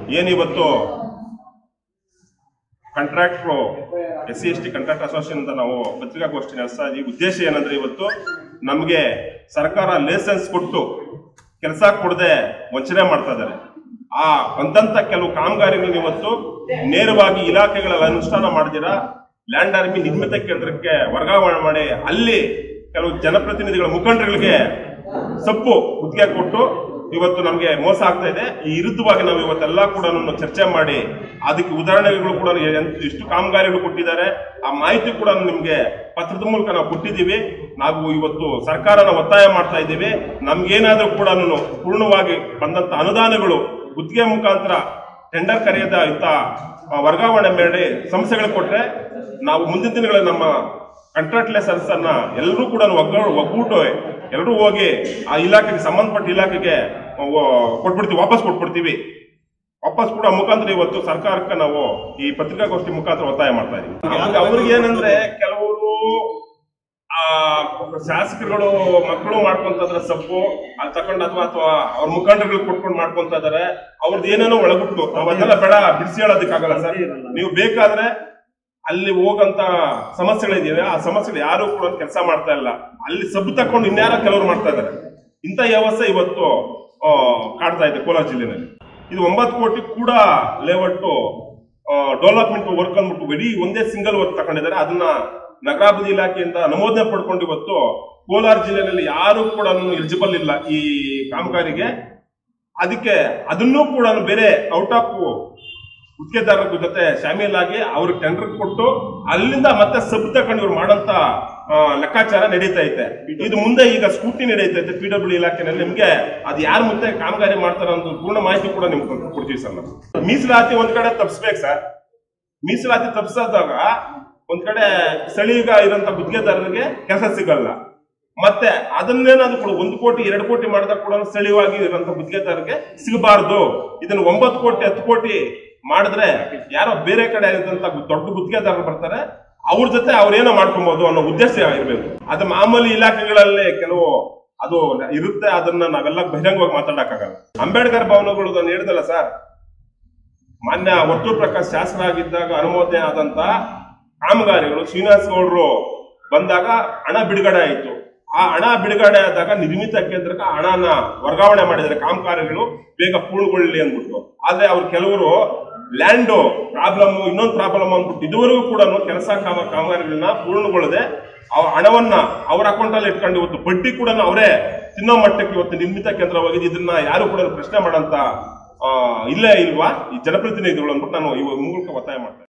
ಏನಿವತ್ತು contractor SC/ST contract association ಅಂತ ನಾವು ಪತ್ರಿಕಾಗೋಷ್ಠಿ ನಡೆಸ್ತಾ ಇದ್ದೀವಿ. ಉದ್ದೇಶ ಏನಂದ್ರೆ ಇವತ್ತು ನಮಗೆ ಸರ್ಕಾರ ಲೈಸೆನ್ಸ್ ಕೊಟ್ಟು ಕೆಲಸ ಕೊಡದೆ ವಂಚನೆ ಮಾಡ್ತಾ ಇದ್ದಾರೆ. ಆ ಬಂದಂತ ಕೆಲವು ಕಾಮಗಾರಿಗಳನ್ನ ಇವತ್ತು ನೇರವಾಗಿ ಇಲಾಖೆಗಳಲ್ಲಿ ಅನುಷ್ಠಾನ ಮಾಡಿದಿರ ಲ್ಯಾಂಡ್ ಆರ್ಮಿ ನಿರ್ಮಿತ ಕೇಂದ್ರಕ್ಕೆ ವರ್ಗಾವಣೆ ಮಾಡಿ ಅಲ್ಲಿ ಕೆಲವು ಜನಪ್ರತಿನಿಧಿಗಳ ಮುಖಂಡರುಗಳಿಗೆ ಸಪ್ಪು ಗುತ್ತಿಗೆ ಕೊಟ್ಟು ಇವತ್ತು ನಮಗೆ ಮೋಸ ಆಗ್ತಾ ಇದೆ. ಈ ವಿರುದ್ಧವಾಗಿ ನಾವು ಇವತ್ತೆಲ್ಲ ಕೂಡ ಚರ್ಚೆ ಮಾಡಿ ಅದಕ್ಕೆ ಉದಾಹರಣೆಗಳು ಕೂಡ ಎಷ್ಟು ಕಾಮಗಾರಿಗಳು ಕೊಟ್ಟಿದ್ದಾರೆ ಆ ಮಾಹಿತಿ ಕೂಡ ನಿಮ್ಗೆ ಪತ್ರದ ಮೂಲಕ ನಾವು ಕೊಟ್ಟಿದ್ದೀವಿ. ನಾವು ಇವತ್ತು ಸರ್ಕಾರನ ಒತ್ತಾಯ ಮಾಡ್ತಾ ಇದ್ದೀವಿ. ನಮ್ಗೇನಾದ್ರೂ ಕೂಡ ಪೂರ್ಣವಾಗಿ ಬಂದಂತ ಅನುದಾನಗಳು ಗುತ್ತಿಗೆ ಮುಖಾಂತರ ಟೆಂಡರ್ ಕರೆಯದ ಇಂತ ವರ್ಗಾವಣೆ ಮಾಡಿ ಸಮಸ್ಯೆಗಳು ಕೊಟ್ರೆ ನಾವು ಮುಂದಿನ ದಿನಗಳಲ್ಲಿ ನಮ್ಮ ಕಾಂಟ್ರಾಕ್ಟ್ ಲೆಸರ್ಸ್ ಅನ್ನ ಎಲ್ಲರೂ ಕೂಡ ಒಗ್ಗೂಟು ಎಲ್ಲರೂ ಹೋಗಿ ಆ ಇಲಾಖೆಗೆ ಸಂಬಂಧಪಟ್ಟ ಇಲಾಖೆಗೆ ಕೊಟ್ಬಿಡ್ತೀವಿ, ವಾಪಸ್ ಕೊಟ್ಬಿಡ್ತೀವಿ. ವಾಪಸ್ ಕೂಡ ಮುಖಾಂತರ ಇವತ್ತು ಸರ್ಕಾರಕ್ಕೆ ನಾವು ಈ ಪತ್ರಿಕಾಗೋಷ್ಠಿ ಮುಖಾಂತರ ಒತ್ತಾಯ ಮಾಡ್ತಾ ಇದೀವಿ. ಅವ್ರಿಗೆ ಏನಂದ್ರೆ ಕೆಲವರು ಶಾಸಕರುಗಳು ಮಕ್ಕಳು ಮಾಡ್ಕೊಂತಂದ್ರೆ ಸಪ್ಪು ಅಲ್ಲಿ ತಗೊಂಡು ಅಥವಾ ಅವ್ರ ಮುಖಂಡರುಗಳು ಕೊಟ್ಕೊಂಡು ಮಾಡ್ಕೊಂತ ಇದಾರೆ. ಅವ್ರದ್ದು ಏನೇನೋ ಒಳಗುಟ್ಟು ನಾವ್ ಅದೆಲ್ಲ ಬೇಡ ಬಿಡಿಸಿ ಹೇಳೋದಕ್ಕಾಗಲ್ಲ ಸರ್. ನೀವು ಬೇಕಾದ್ರೆ ಅಲ್ಲಿ ಹೋಗಂತ ಸಮಸ್ಯೆಗಳಿದೆಯಲ್ಲ ಆ ಸಮಸ್ಯೆಗಳು ಯಾರು ಕೂಡ ಕೆಲಸ ಮಾಡ್ತಾ ಇಲ್ಲ. ಅಲ್ಲಿ ಸಬ್ಬು ತಕೊಂಡು ಇನ್ಯಾರೋ ಕೆಲವರು ಮಾಡ್ತಾ ಇದ್ದಾರೆ. ಇಂಥ ವ್ಯವಸ್ಥೆ ಇವತ್ತು ಕಾಡ್ತಾ ಇದೆ ಕೋಲಾರ ಜಿಲ್ಲೆನಲ್ಲಿ. ಇದು 9 ಕೋಟಿ ಕೂಡ ಲೇಔಟ್ ಡೆವಲಪ್ಮೆಂಟ್ ವರ್ಕ್ ಅಂದ್ಬಿಟ್ಟು ಬರೀ ಒಂದೇ ಸಿಂಗಲ್ ವರ್ಕ್ ತಗೊಂಡಿದ್ದಾರೆ. ಅದನ್ನ ನಗರಾಭಿವೃದ್ಧಿ ಇಲಾಖೆಯಿಂದ ಅನುಮೋದನೆ ಪಡ್ಕೊಂಡು ಇವತ್ತು ಕೋಲಾರ ಜಿಲ್ಲೆಯಲ್ಲಿ ಯಾರು ಕೂಡ ಎಲಿಜಿಬಲ್ ಇಲ್ಲ ಈ ಕಾಮಗಾರಿಗೆ. ಅದಕ್ಕೆ ಅದನ್ನೂ ಕೂಡ ಬೇರೆ ಔಟ್ ಆಫ್ ಗುತ್ತಿಗೆದಾರರ ಜೊತೆ ಶಾಮೀಲಾಗಿ ಅವ್ರಿಗೆ ಟೆಂಡರ್ ಕೊಟ್ಟು ಅಲ್ಲಿಂದ ಮತ್ತೆ ಸಬ್ ತಕೊಂಡು ಇವ್ರು ಮಾಡಂತ ಲೆಕ್ಕಾಚಾರ ನಡೀತಾ ಐತೆ. ಇದು ಮುಂದೆ ಈಗ ಸ್ಕೂಟಿ ನಡೀತಾ ಐತೆ PW ಇಲಾಖೆನಲ್ಲಿ. ನಿಮ್ಗೆ ಅದು ಯಾರು ಮತ್ತೆ ಕಾಮಗಾರಿ ಮಾಡ್ತಾರ ಅನ್ನೋ ಪೂರ್ಣ ಮಾಹಿತಿ ಕೂಡ ನಿಮ್ಗೆ ಕೊಡ್ತೀವಿ ಸರ್. ನಾವು ಮೀಸಲಾತಿ ಒಂದ್ ಕಡೆ ತಪ್ಪಿಸ್ಬೇಕು ಸರ್. ಮೀಸಲಾತಿ ತಪ್ಪಿಸಿದಾಗ ಒಂದ್ ಕಡೆ ಸ್ಥಳೀಯ ಇರೋಂತ ಗುತ್ತಿಗೆದಾರರಿಗೆ ಕೆಲಸ ಸಿಗಲ್ಲ. ಮತ್ತೆ ಅದನ್ನೇನಾದ್ರು ಕೂಡ 1 ಕೋಟಿ 2 ಕೋಟಿ ಮಾಡಿದಾಗ ಕೂಡ ಸ್ಥಳೀಯವಾಗಿ ಇರೋಂತ ಗುತ್ತಿಗೆದಾರರಿಗೆ ಸಿಗಬಾರ್ದು. ಇದನ್ನ 9 ಕೋಟಿ 10 ಕೋಟಿ ಮಾಡಿದ್ರೆ ಯಾರೋ ಬೇರೆ ಕಡೆ ಆಗಿದ್ದಂತ ದೊಡ್ಡ ಗುತ್ತಿಗೆದಾರರು ಬರ್ತಾರೆ, ಅವ್ರ ಜೊತೆ ಅವ್ರೇನೋ ಮಾಡ್ಕೊಬಹುದು ಅನ್ನೋ ಉದ್ದೇಶ ಇರಬೇಕು. ಅದು ಮಾಮೂಲಿ ಇಲಾಖೆಗಳಲ್ಲಿ ಕೆಲವು ಅದು ಇರುತ್ತೆ, ಅದನ್ನ ನಾವೆಲ್ಲ ಬಹಿರಂಗವಾಗಿ ಮಾತಾಡಕ್ಕಾಗಲ್ಲ. ಅಂಬೇಡ್ಕರ್ ಭವನಗಳು ನಾನು ಹೇಳಿದಲ್ಲ ಸರ್, ಮಾನ್ಯ ವರ್ತೂರ್ ಪ್ರಕಾಶ್ ಶಾಸಕರಾಗಿದ್ದಾಗ ಅನುಮೋದನೆ ಆದಂತ ಕಾಮಗಾರಿಗಳು ಶ್ರೀನಿವಾಸ್ ಗೌಡರು ಬಂದಾಗ ಹಣ ಬಿಡುಗಡೆ ಆಯಿತು. ಆ ಹಣ ಬಿಡುಗಡೆ ಆದಾಗ ನಿರ್ಮಿತ ಕೇಂದ್ರಕ್ಕೆ ಹಣನ ವರ್ಗಾವಣೆ ಮಾಡಿದರೆ ಕಾಮಗಾರಿಗಳು ಬೇಗ ಪೂರ್ಣಗೊಳ್ಳಿ ಅಂದ್ಬಿಟ್ಟು. ಆದ್ರೆ ಅವ್ರು ಕೆಲವರು ಲ್ಯಾಂಡ್ ಪ್ರಾಬ್ಲಮ್ ಇನ್ನೊಂದು ಪ್ರಾಬ್ಲಮ್ ಅಂದ್ಬಿಟ್ಟು ಇದುವರೆಗೂ ಕೂಡ ಕೆಲಸ ಕಾಮಗಾರಿಗಳನ್ನ ಪೂರ್ಣಗೊಳ್ಳದೆ ಹಣವನ್ನ ಅವ್ರ ಅಕೌಂಟ್ ಅಲ್ಲಿ ಇಟ್ಕೊಂಡು ಇವತ್ತು ಬಡ್ಡಿ ಕೂಡ ಅವರೇ ತಿನ್ನೋ ಮಟ್ಟಕ್ಕೆ ಇವತ್ತು ನಿರ್ಮಿತ ಕೇಂದ್ರವಾಗಿದೆ. ಇದನ್ನ ಯಾರು ಕೂಡ ಪ್ರಶ್ನೆ ಮಾಡಂತ ಇಲ್ಲೇ ಇಲ್ವಾ ಈ ಜನಪ್ರತಿನಿಧಿಗಳು ಅಂದ್ಬಿಟ್ಟು ನಾನು ಈ ಮೂಲಕ ಒತ್ತಾಯ ಮಾಡ್ತೇನೆ.